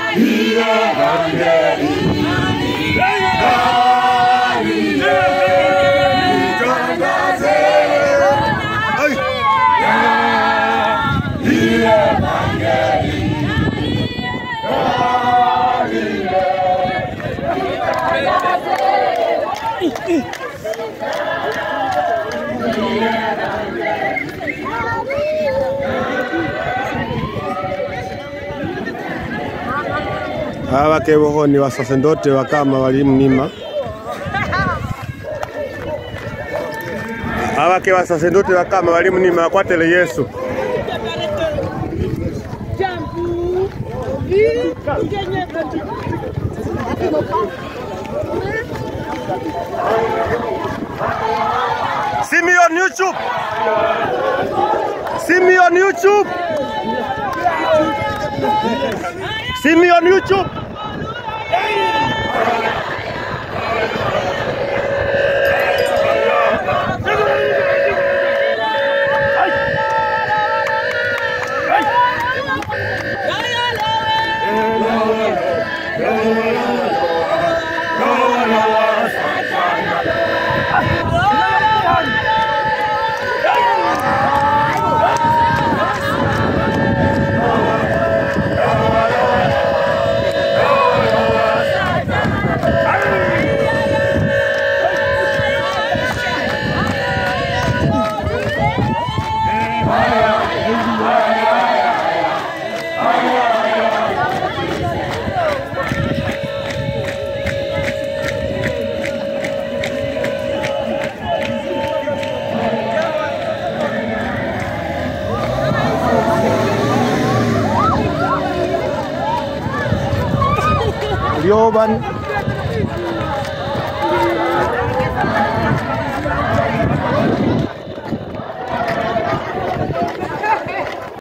Hawa kewoho ni wasasendote wakama walimnima. Hawa ke wasasendote wakama walimnima kwa tele Yesu. See me on YouTube. See me on YouTube. See me on YouTube. Yoban